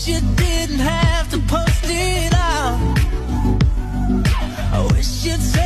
you didn't have to post it out. I wish you'd